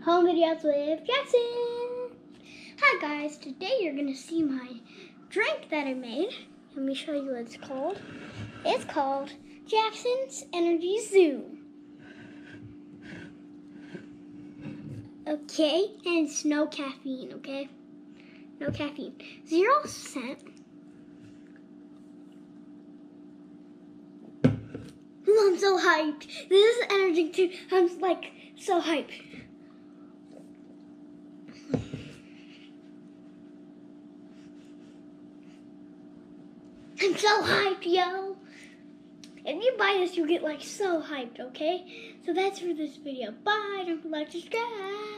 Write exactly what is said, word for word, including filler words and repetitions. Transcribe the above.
Home videos with Jackson. Hi guys, today you're gonna see my drink that I made. Let me show you what it's called. It's called Jackson's Energy Zoom. Okay, and it's no caffeine, okay? No caffeine. Zero cent. Ooh, I'm so hyped. This is energy too. I'm like so hyped. I'm so hyped, yo. If you buy this, you get like so hyped, okay? So that's for this video. Bye. Don't forget to subscribe.